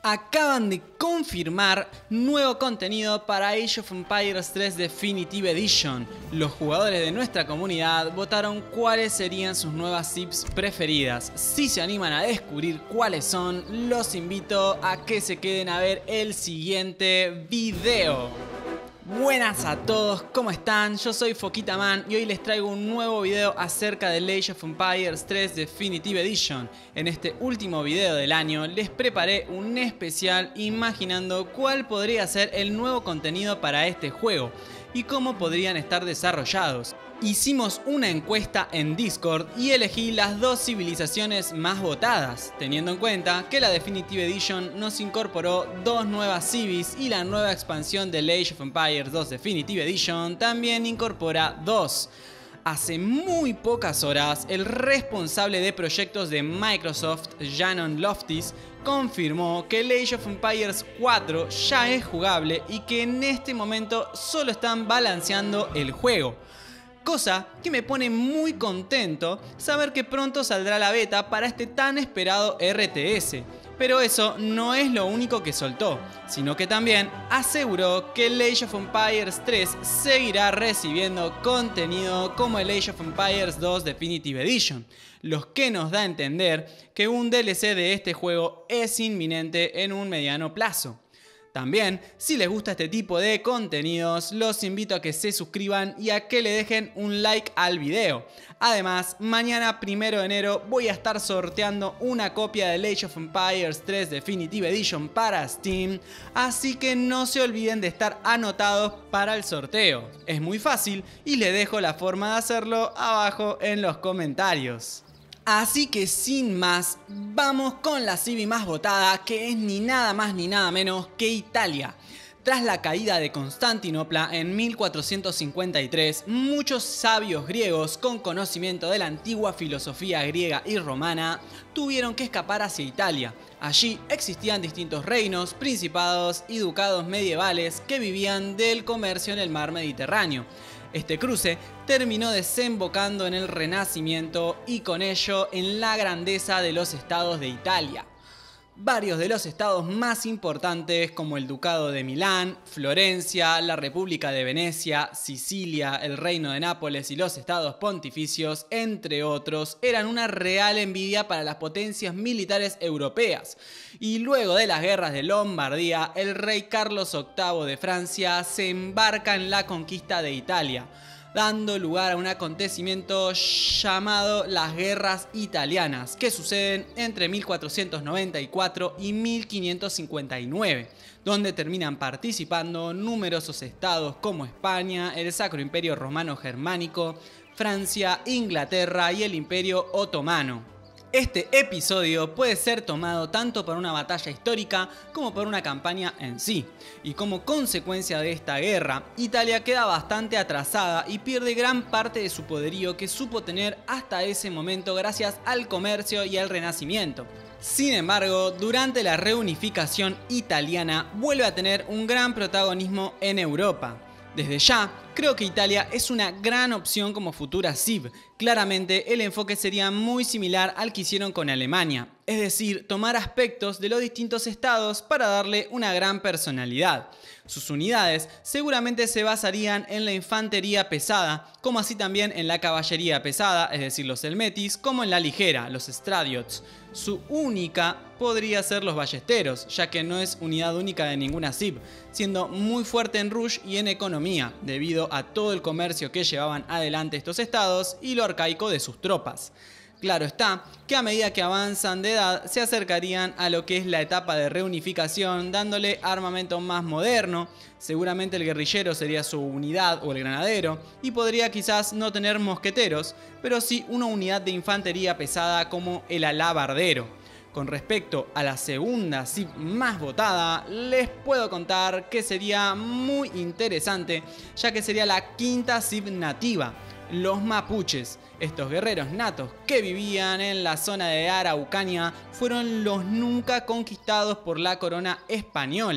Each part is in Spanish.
Acaban de confirmar nuevo contenido para Age of Empires 3 Definitive Edition. Los jugadores de nuestra comunidad votaron cuáles serían sus nuevas cips preferidas. Si se animan a descubrir cuáles son, los invito a que se queden a ver el siguiente video. Buenas a todos, ¿cómo están? Yo soy Foquitaman y hoy les traigo un nuevo video acerca de Age of Empires 3 Definitive Edition. En este último video del año les preparé un especial imaginando cuál podría ser el nuevo contenido para este juego y cómo podrían estar desarrollados. Hicimos una encuesta en Discord y elegí las dos civilizaciones más votadas, teniendo en cuenta que la Definitive Edition nos incorporó dos nuevas civis y la nueva expansión de Age of Empires 2 Definitive Edition también incorpora dos. Hace muy pocas horas, el responsable de proyectos de Microsoft, Shannon Loftis, confirmó que el Age of Empires 4 ya es jugable y que en este momento solo están balanceando el juego. Cosa que me pone muy contento saber que pronto saldrá la beta para este tan esperado RTS. Pero eso no es lo único que soltó, sino que también aseguró que el Age of Empires 3 seguirá recibiendo contenido como el Age of Empires 2 Definitive Edition, lo que nos da a entender que un DLC de este juego es inminente en un mediano plazo. También, si les gusta este tipo de contenidos, los invito a que se suscriban y a que le dejen un like al video. Además, mañana 1 de enero voy a estar sorteando una copia de Age of Empires 3 Definitive Edition para Steam, así que no se olviden de estar anotados para el sorteo. Es muy fácil y les dejo la forma de hacerlo abajo en los comentarios. Así que sin más, vamos con la civi más votada, que es ni nada más ni nada menos que Italia. Tras la caída de Constantinopla en 1453, muchos sabios griegos con conocimiento de la antigua filosofía griega y romana tuvieron que escapar hacia Italia. Allí existían distintos reinos, principados y ducados medievales que vivían del comercio en el mar Mediterráneo. Este cruce terminó desembocando en el Renacimiento y con ello en la grandeza de los estados de Italia. Varios de los estados más importantes como el Ducado de Milán, Florencia, la República de Venecia, Sicilia, el Reino de Nápoles y los estados pontificios, entre otros, eran una real envidia para las potencias militares europeas. Y luego de las guerras de Lombardía, el rey Carlos VIII de Francia se embarca en la conquista de Italia, dando lugar a un acontecimiento llamado las Guerras Italianas, que suceden entre 1494 y 1559, donde terminan participando numerosos estados como España, el Sacro Imperio Romano Germánico, Francia, Inglaterra y el Imperio Otomano. Este episodio puede ser tomado tanto por una batalla histórica como por una campaña en sí, y como consecuencia de esta guerra, Italia queda bastante atrasada y pierde gran parte de su poderío que supo tener hasta ese momento gracias al comercio y al Renacimiento. Sin embargo, durante la reunificación italiana vuelve a tener un gran protagonismo en Europa. Desde ya, creo que Italia es una gran opción como futura civ. Claramente, el enfoque sería muy similar al que hicieron con Alemania, es decir, tomar aspectos de los distintos estados para darle una gran personalidad. Sus unidades seguramente se basarían en la infantería pesada, como así también en la caballería pesada, es decir, los Helmetis, como en la ligera, los Stradiots. Su única podría ser los ballesteros, ya que no es unidad única de ninguna civ, siendo muy fuerte en rush y en economía, debido a todo el comercio que llevaban adelante estos estados y lo arcaico de sus tropas. Claro está que a medida que avanzan de edad se acercarían a lo que es la etapa de reunificación, dándole armamento más moderno. Seguramente el guerrillero sería su unidad o el granadero, y podría quizás no tener mosqueteros, pero sí una unidad de infantería pesada como el alabardero. Con respecto a la segunda civ más votada, les puedo contar que sería muy interesante, ya que sería la quinta civ nativa, los mapuches. Estos guerreros natos que vivían en la zona de Araucanía fueron los nunca conquistados por la corona española.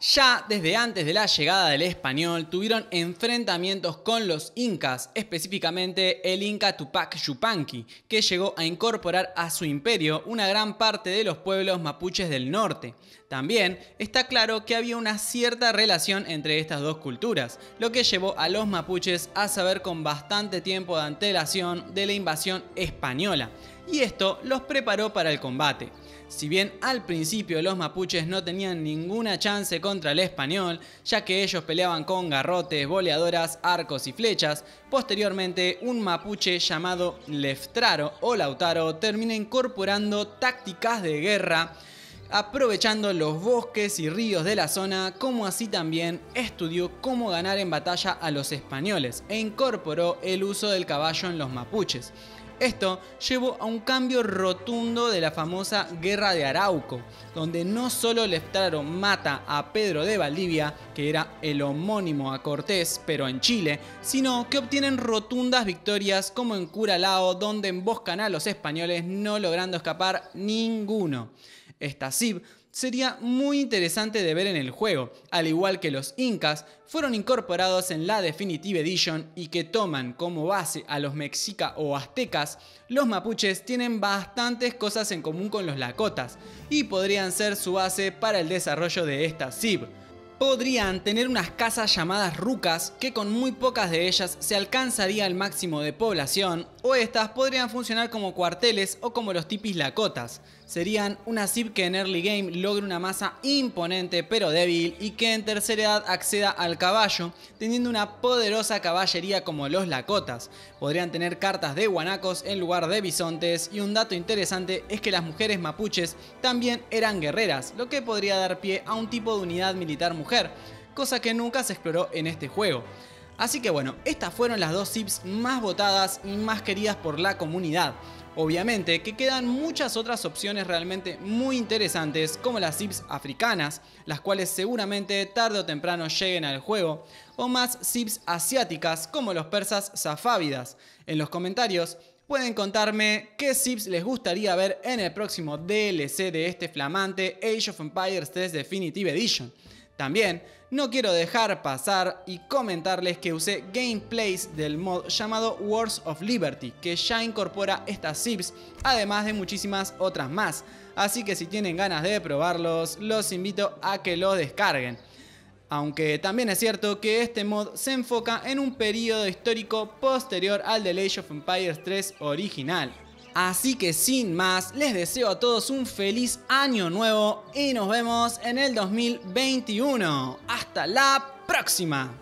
Ya desde antes de la llegada del español tuvieron enfrentamientos con los incas, específicamente el inca Tupac Yupanqui, que llegó a incorporar a su imperio una gran parte de los pueblos mapuches del norte. También está claro que había una cierta relación entre estas dos culturas, lo que llevó a los mapuches a saber con bastante tiempo de antelación de la invasión española, y esto los preparó para el combate. Si bien al principio los mapuches no tenían ninguna chance contra el español, ya que ellos peleaban con garrotes, boleadoras, arcos y flechas, posteriormente un mapuche llamado Leftraro o Lautaro termina incorporando tácticas de guerra, aprovechando los bosques y ríos de la zona, como así también estudió cómo ganar en batalla a los españoles e incorporó el uso del caballo en los mapuches. Esto llevó a un cambio rotundo de la famosa Guerra de Arauco, donde no solo Leftraro mata a Pedro de Valdivia, que era el homónimo a Cortés, pero en Chile, sino que obtienen rotundas victorias como en Curalao, donde emboscan a los españoles no logrando escapar ninguno. Esta CIP sería muy interesante de ver en el juego, al igual que los incas fueron incorporados en la Definitive Edition y que toman como base a los mexica o aztecas. Los mapuches tienen bastantes cosas en común con los lakotas y podrían ser su base para el desarrollo de esta CIP. Podrían tener unas casas llamadas rucas, que con muy pocas de ellas se alcanzaría el máximo de población, o estas podrían funcionar como cuarteles o como los tipis lakotas. Serían una CIP que en early game logre una masa imponente pero débil y que en tercera edad acceda al caballo, teniendo una poderosa caballería como los lakotas. Podrían tener cartas de guanacos en lugar de bisontes, y un dato interesante es que las mujeres mapuches también eran guerreras, lo que podría dar pie a un tipo de unidad militar mujer, cosa que nunca se exploró en este juego. Así que bueno, estas fueron las dos CIPs más votadas y más queridas por la comunidad. Obviamente que quedan muchas otras opciones realmente muy interesantes, como las CIPs africanas, las cuales seguramente tarde o temprano lleguen al juego, o más CIPs asiáticas como los persas safávidas. En los comentarios pueden contarme qué CIPs les gustaría ver en el próximo DLC de este flamante Age of Empires 3 Definitive Edition. También no quiero dejar pasar y comentarles que usé gameplays del mod llamado Wars of Liberty, que ya incorpora estas CIPs, además de muchísimas otras más. Así que si tienen ganas de probarlos, los invito a que los descarguen. Aunque también es cierto que este mod se enfoca en un periodo histórico posterior al del Age of Empires 3 original. Así que sin más, les deseo a todos un feliz año nuevo y nos vemos en el 2021. ¡Hasta la próxima!